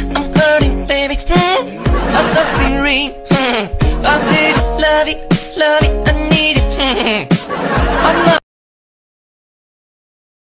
I'm hurting, baby. I'm something real. I'm this love it,